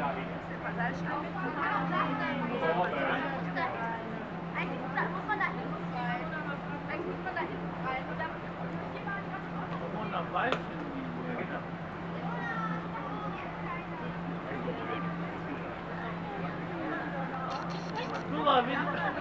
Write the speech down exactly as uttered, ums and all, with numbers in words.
Eigentlich muss man da hinten rein. Eigentlich muss man da hinten rein. Und dann muss jemand ganz Und am Weißen. Guck mal, wie